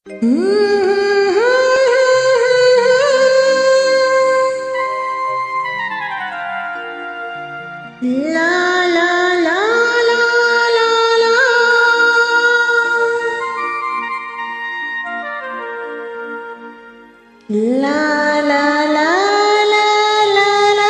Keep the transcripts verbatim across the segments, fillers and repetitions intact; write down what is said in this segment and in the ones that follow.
La la la la la la. La la la la la la.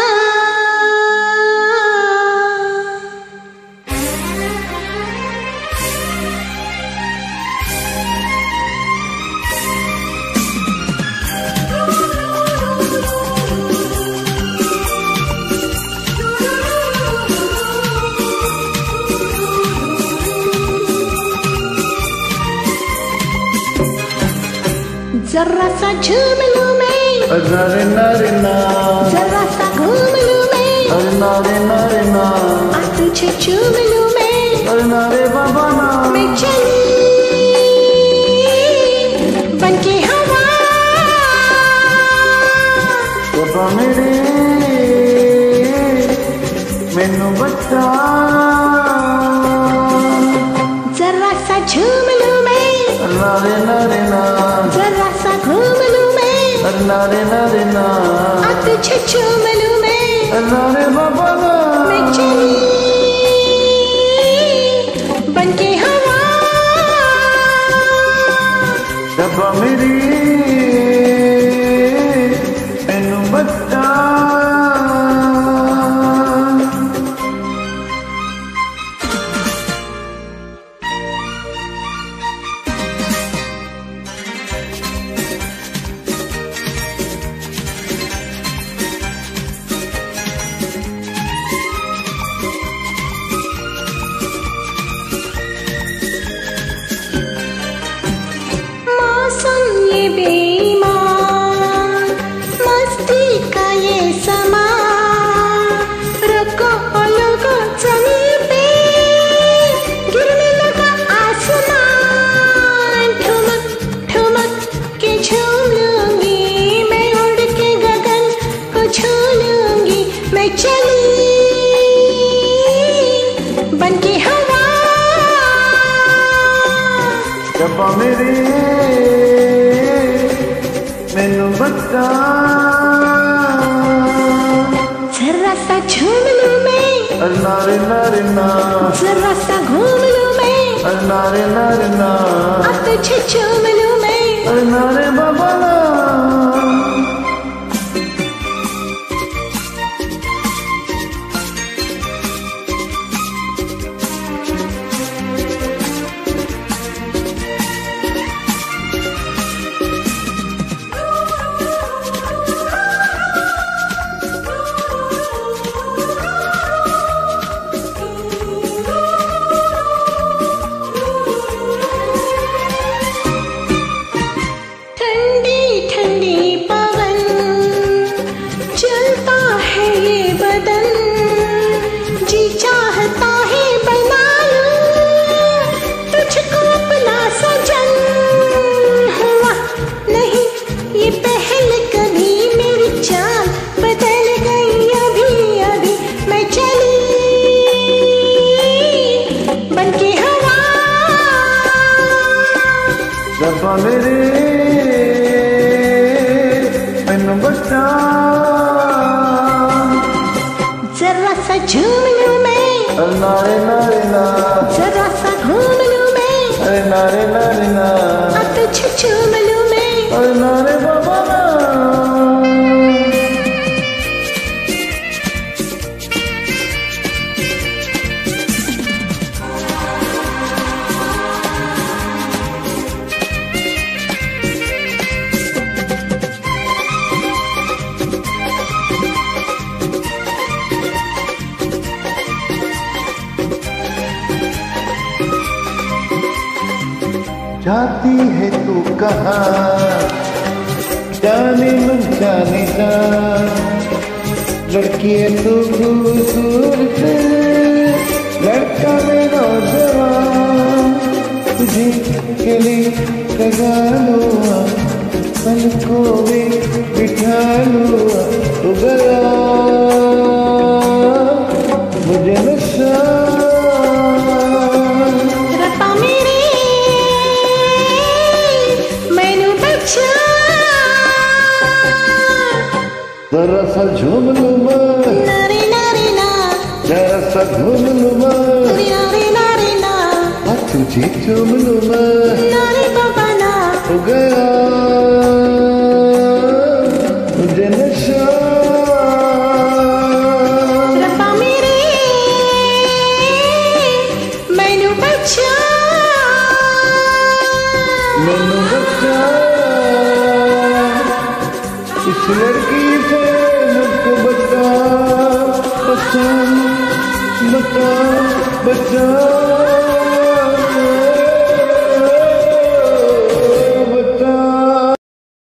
जरा सा झूम लूं मैं, अरे नारे ना, जरा सा घूम लूं मैं, अरे नारे नारे ना, आ तुझे चूम लूं मैं, अरे नारे बाबा ना, मैं चली बनके हवा, बाबा मेरे मैनू बचा। जरा सा झूम लूं मैं, नारे नारे ना, जरा सा घूम लूं मैं, अरे नारे नारे ना, आ तुझे चूम लूं मैं, अरे नारे बाबा ना, मैं चली बनके हवा, बाबा मेरी मैनू बचा। मौसम ये बेईमान, मस्ती का ये समा, रुको ओ लोगो ज़मीन पे, गिरने लगा आसमान, ठुमक ठुमक के झूम लूंगी, मैं उड़ के गगन को छू लूंगी, मैं चली बनके हवा, बाबा मेरे मैनू बचा। जरा सा झूम लूं मैं, अरे नारे नारे ना, जरा सा घूम लूं मैं, अरे नारे नारे ना, आ तुझे चूम लूं मैं, अरे नारे बाबा ना, ठंडी ठंडी पवन चलता है ये बदन, जी चाहता है बना लूं तुझको अपना सजन, हुआ नहीं ये पहल कभी, मेरी चाल बदल गई अभी अभी, मैं चली बनके हवा, बाबा मेरे मैनू बचा। जरा सा झूम लूं मैं, अरे नारे नारे ना, जरा सा घूम लूं मैं, अरे नारे नारे ना, आ तुझे चूम लूं मैं, अरे नारे बाबा ना, जाती है तू कहाँ जाने मन जाने जा, लड़की है तू खूबसूरत, लड़का मैं नौजवान, तुझे के लिए लगा लूँ पल को भी बिठा लूँ, तू गया मुझे नशा। रब्बा मेरे जरा सा झूम लूं मैं, नारे नारे ना, जरा सा घूम लूं मैं, नारे नारे ना, हाँ तुझे चूम लूं मैं, नारे बाबा ना, हो गया मुझे नशा। रब्बा मेरे मैनू बचा, मैनू बचा इस लड़की से, मुझको बचा बचा बचा बचा।